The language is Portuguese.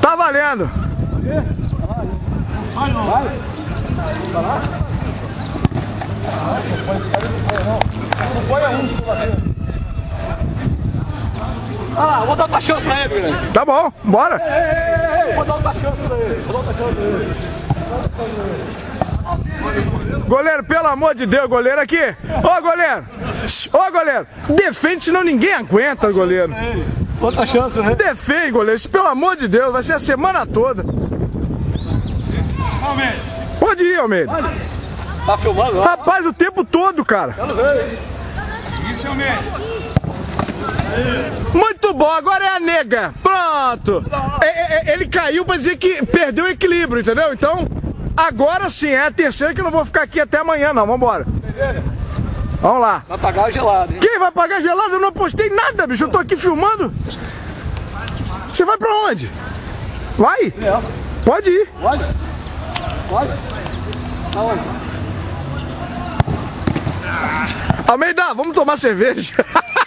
Tá valendo. Vai, não. Vai. Vai lá? Não põe a Ah, vou dar outra chance pra ele, galera. Tá bom, bora. Ei, vou dar outra chance pra ele. Vou dar outra chance pra ele. Goleiro, pelo amor de Deus, goleiro aqui. Ô, goleiro. Ô, goleiro. Defende, senão ninguém aguenta, goleiro. Outra chance, né? Defende, goleiro. Pelo amor de Deus, vai ser a semana toda. Almeida. Pode ir, Almeida. Tá filmando lá? Rapaz, o tempo todo, cara. Quero ver. Isso, Almeida. Muito bom, agora é a nega. Pronto. Ele caiu pra dizer que perdeu o equilíbrio, entendeu? Então, agora sim, é a terceira que eu não vou ficar aqui até amanhã, não. Vambora. Vamos lá. Vai pagar gelado, hein? Quem vai pagar gelado? Eu não postei nada, bicho. Eu tô aqui filmando. Você vai pra onde? Vai? Pode ir. Pode? Pode? Aonde? Almeida, vamos tomar cerveja.